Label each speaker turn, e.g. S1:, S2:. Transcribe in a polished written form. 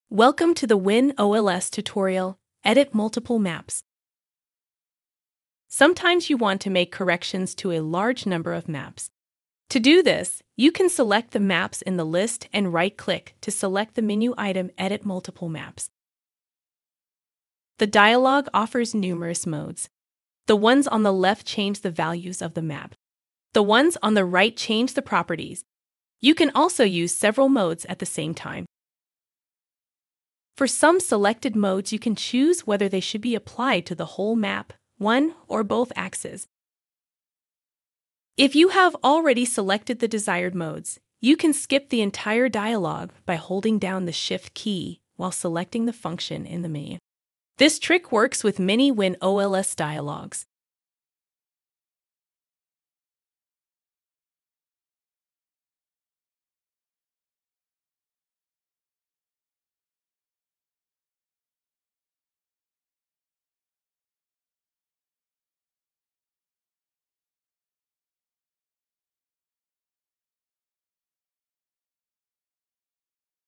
S1: Welcome to the WinOLS tutorial, Edit Multiple Maps. Sometimes you want to make corrections to a large number of maps. To do this, you can select the maps in the list and right-click to select the menu item Edit Multiple Maps. The dialog offers numerous modes. The ones on the left change the values of the map. The ones on the right change the properties. You can also use several modes at the same time. For some selected modes, you can choose whether they should be applied to the whole map, one or both axes. If you have already selected the desired modes, you can skip the entire dialog by holding down the Shift key while selecting the function in the menu. This trick works with many WinOLS dialogs.